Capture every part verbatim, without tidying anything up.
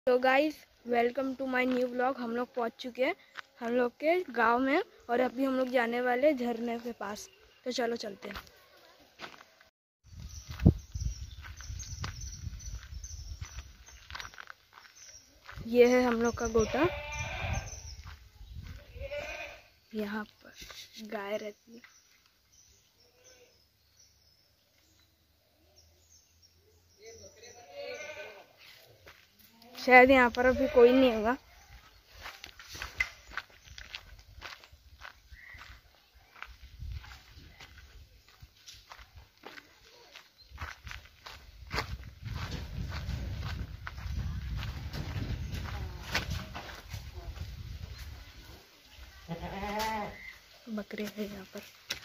तो guys welcome to my new blog. हम लोग पहुंच चुके हैं हम लोग के गांव में और अभी हम लोग जाने वाले झरने के पास। तो चलो चलते हैं। ये है हम लोग का गोटा। यहाँ पर गाय रहती है। शायद यहाँ पर अभी कोई नहीं होगा। बकरे हैं यहाँ पर।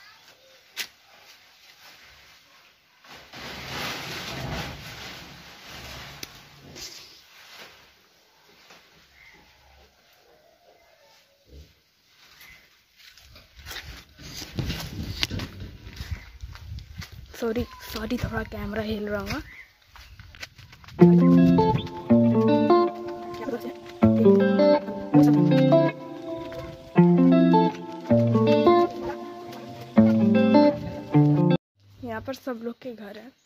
सॉरी सॉरी थोड़ा कैमरा हिल रहा होगा। यहाँ पर सब लोग के घर है।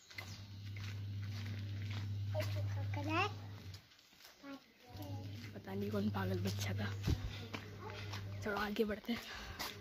पता नहीं कौन पागल बच्चा था। चलो आगे बढ़ते हैं।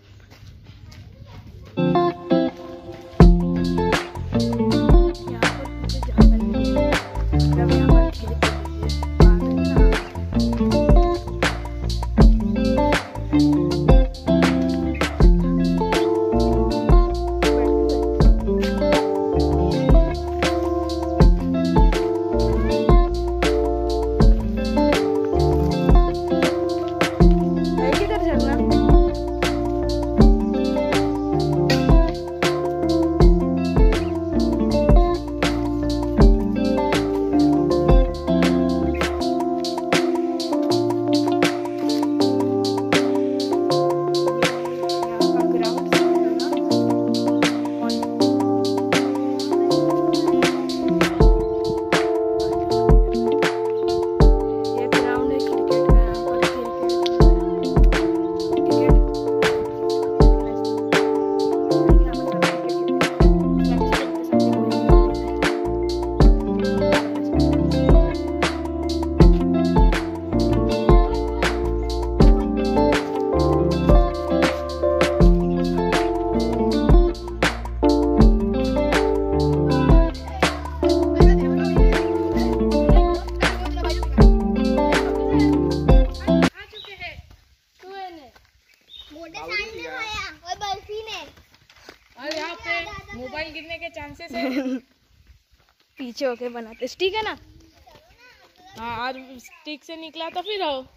और यहाँ पे मोबाइल गिरने के चांसेस है। पीछे होके बनाते स्टिक है ना। हाँ, और स्टिक से निकला तो फिर हो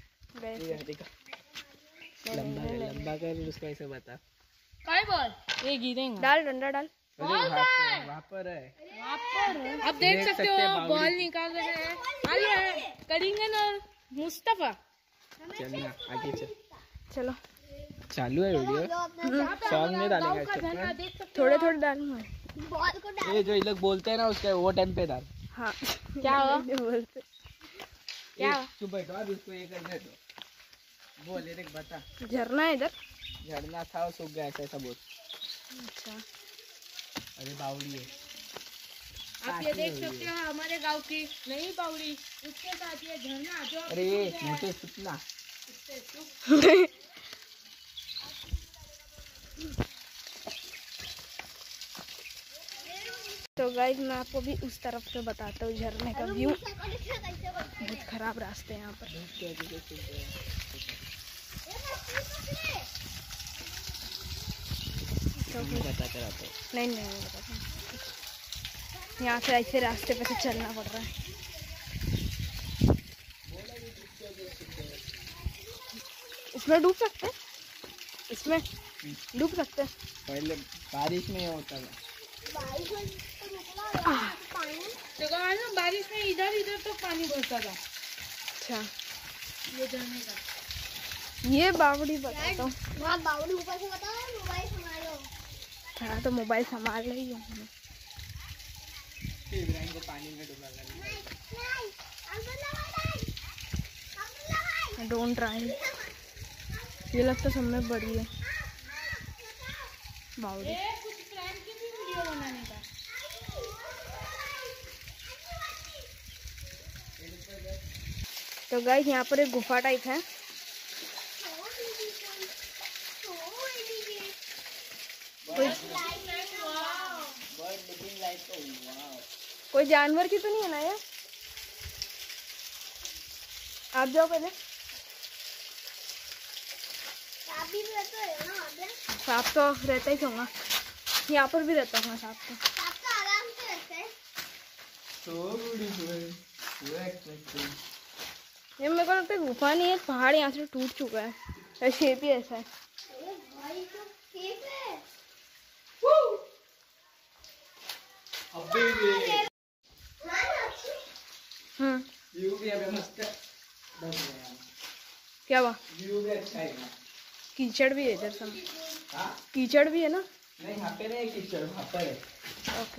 लंबा लंबा कर उसको ऐसे बता। काय बोल ये गिरेंगे। डाल डंडा डाल। वहाँ पर है। अब देख सकते हो बॉल निकाल रहे हैं। आइए करेंगे ना मुस्तफा। चलना आगे चल। चलो चालू है वीडियो। सॉन्ग नहीं डालेंगे। थोड़े थोड़े डालूंगा। ये जो ये लोग बोलते हैं ना उसके वो टाइम पे डाल। हाँ क्या हुआ बोलते क्या चुप बैठो अब इसको ये करने दो। बोल एक बता। झरना है इधर। झरना था और सूख गया ऐसा बोल। अच्छा अरे बावली है। आप ये देख सकते हो हमारे गांव की नई बावली। उसके साथ ये झरना जो अरे मुझे कितना तो गाइस मैं आपको भी उस तरफ से बताता हूँ झरने का व्यू। बहुत खराब रास्ते हैं यहाँ पर। तो बता कर आता नहीं नहीं नहीं बताता। यहाँ से ऐसे रास्ते पे से चलना पड़ रहा है। इसमें डूब सकते हैं। इसमें डूब सकते हैं। पहले बारिश में होता है। तो ना बारिश में इधर इधर तो पानी बरसता था। अच्छा ये झरने का ये बावड़ी बताता हूँ। वहाँ बावड़ी ऊपर से बताओ, मोबाइल संभालो। हाँ तो मोबाइल संभाल रही हूँ। इब्राहिम को पानी में डुबा कर डोंट ट्राई। ये लगता सब में बड़ी है बावड़ी। कुछ फ्रेंड की भी वीडियो बनाने का। तो गाइस यहाँ पर एक गुफा टाइप है। कोई, कोई जानवर की तो नहीं है ना ये? आप जाओ पहले। सांप भी रहता है ना वहाँ पे? सांप तो रहता ही होगा, यहाँ पर भी रहता होगा सांप तो। सांप तो आराम से रहता है। ये मेरे को लगता है गुफा नहीं है, पहाड़ यहाँ से टूट चुका है, तो शेप ही ऐसा है। अरे भाई तो सेफ है। हम्म, व्यू भी अभी मस्त है। क्या हुआ? व्यू भी अच्छा है ना। कीचड़ भी है इधर सब। हाँ? कीचड़ भी है ना? नहीं यहाँ पे नहीं कीचड़, वहाँ पर है। ओके।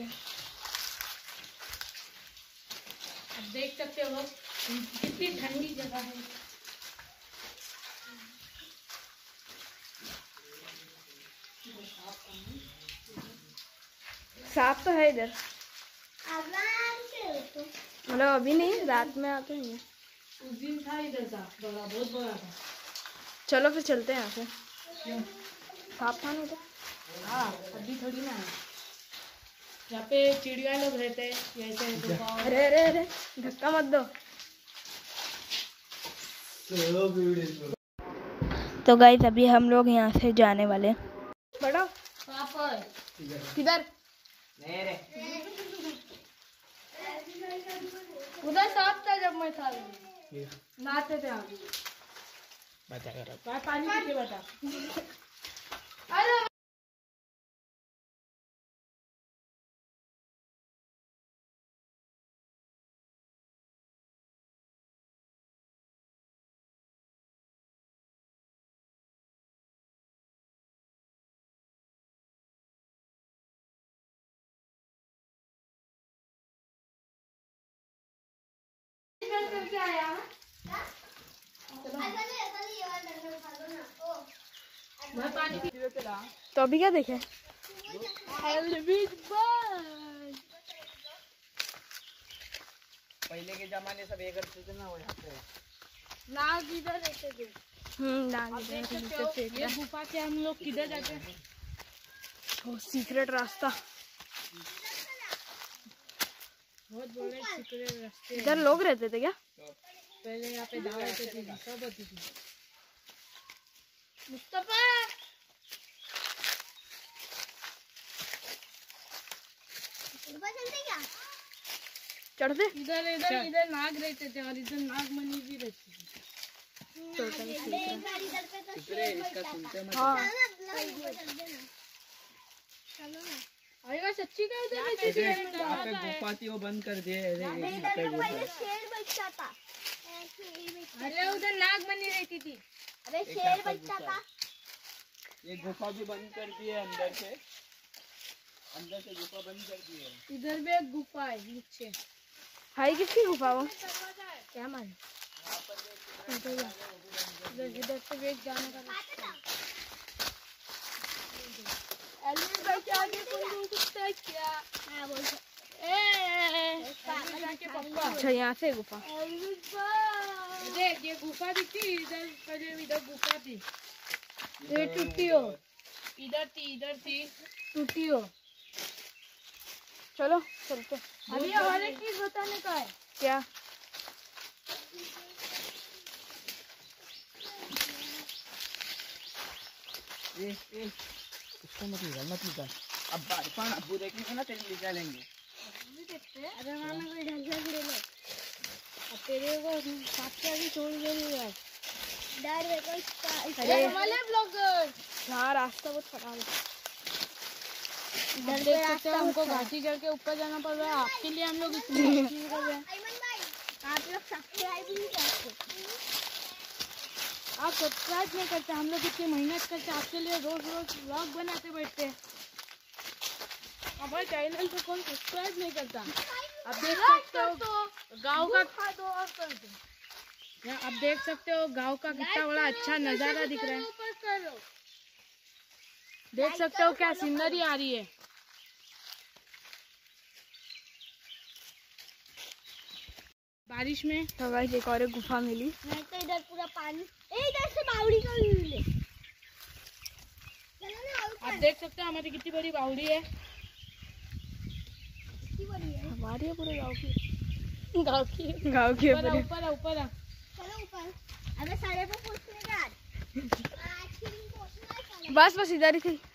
आप देख सकते हो कितनी ठंडी जगह है। सांप तो है इधर, आराम से रहता है। मतलब अभी नहीं, रात में आते हैं। उस दिन था इधर सांप, बड़ा बहुत बड़ा था। चलो फिर चलते हैं यहाँ से। सांप था नहीं तो। हाँ अभी थोड़ी ना है। यहाँ पे चिड़िया लोग रहते हैं, ऐसे रहते हैं। अरे अरे अरे धक्का मत दो। तो गाइस अभी हम लोग यहाँ से जाने वाले हैं। बड़ा कहाँ पर? किधर? नहीं रे। उधर सांप था जब मैं था, नहाते थे आप। बचा कर अब। भाई पानी पी के बता। अरे करके आया है? क्या? ऐसा नहीं, ऐसा नहीं, ये वाला डंडा उठा दो ना। ओ, मैं पानी पी। तो अभी क्या देखे? पहले के जमाने सब ये करते थे ना वो यहाँ पे। नाग इधर रहते थे। हम्म डाल आप देख दीजिए, सकते नीचे हो फेंक ये रहा गुफा से हम लोग किधर जाते हैं? है। वो सीक्रेट रास्ता। बहुत बड़े सीक्रेट रास्ते हैं। इधर लोग रहते थे क्या? पहले यहाँ पे दावत होती थी, सब होती थी। मुस्तफा ऊपर चलते क्या? चढ़ते? इधर इधर इधर नाग रहते थे और इधर नागमणि भी रहती थी। टोटल अबे एक बार इधर पे तो इधर इसका सुनते मत। हाँ चलो ना, ऊपर चलते ना। चलो ना। आएगा सच्ची का इधर रहती थी। यहाँ पे गुफा थी वो बंद कर दिए। अरे अबे यहाँ इधर पे तो गुफा पहले है। शेर बच्चा था। ऐसे ही बच्चा। अरे उधर नागमणि रहती थी। अबे शेर बच्चा था। ये गुफा भी बंद कर दी है अंदर से। अंदर से गुफा बंद कर दी है। इधर भी एक गुफा है नीचे। हाई किसकी गुफा वो? क्या मान इधर इधर से वेट जाने का रास्ता है। एलियन भाई के आगे कोई हो सकता है क्या? हाँ बोल सकते। ए के पप्पा। अच्छा यहाँ से गुफा। देख ये गुफा दिखती, इधर पहले इधर गुफा थी, ये टूटी हो, इधर थी इधर थी टूटी हो। चलो चलते। अभी और एक चीज बताने का है। क्या? ए ए उसको मत निकाल मत निकाल। अब बारिश अब्बू देखेंगे ना तेरे निकालेंगे। अरे मामा कोई ढंगा गिरे लो। अब तेरे को सांप का भी छोड़ देंगे। डर मेरे को इसका इसका अरे हमारे ब्लॉगर हाँ रास्ता बहुत खराब है। इधर देख सकते हो हमको घाटी चढ़ के ऊपर जाना पड़ रहा है। आपके लिए हम लोग इतनी चीज कर रहे हैं। अयमन भाई आप लोग सब्सक्राइब भी नहीं करते। आप सब्सक्राइब नहीं करते, हम लोग इतनी मेहनत करते आपके लिए, रोज रोज व्लॉग बनाते बैठते हैं। हमारे चैनल पे कौन सब्सक्राइब नहीं करता। आप देख सकते हो गाँव का खा दो और कर दो। यहाँ आप देख सकते हो गांव का कितना बड़ा अच्छा नजारा दिख रहा है। देख सकते हो क्या सीनरी आ रही है। बारिश में तो गाइस एक और एक गुफा मिली। नहीं तो इधर पूरा पानी, ए इधर से बावड़ी का व्यू ले। चलो ना और आप देख सकते हो हमारी कितनी बड़ी बावड़ी है। कितनी बड़ी है। हमारी है पूरे गाँव की। गाँव की गाँव की है ऊपर आ, पूरी। ऊपर आ, ऊपर आ। चलो ऊपर। अबे सारे पे पहुंचने का आज के दिन पहुंचना है साले। बस बस इधर ही थी।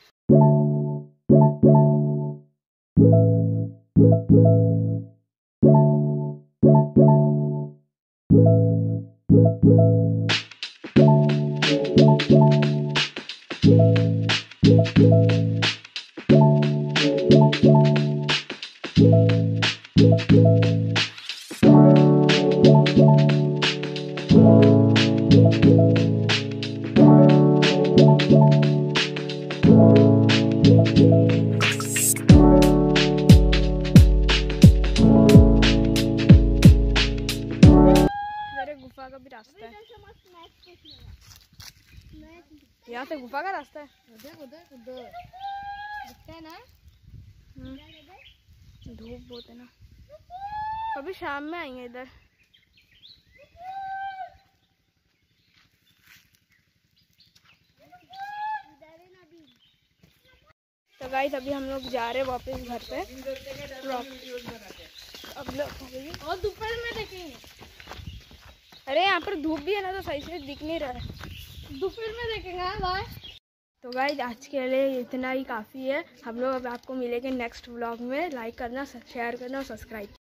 गुफा का भी रास्ता है। इधर से मस्त मैच देखने मैच यहाँ से गुफा का रास्ता है। उधर उधर उधर दिखता है ना। हम्म, धूप बहुत है ना। अभी शाम में आएंगे इधर। तो गाइस अभी हम लोग जा रहे हैं वापस घर पे। अब लोग और दोपहर में देखेंगे। अरे यहाँ पर धूप भी है ना तो सही से दिख नहीं रहा है। दोपहर में देखेंगे। हाँ भाई। तो गाइस आज के लिए इतना ही काफ़ी है। हम लोग अब आपको मिलेंगे नेक्स्ट व्लॉग में। लाइक करना, शेयर करना और सब्सक्राइब।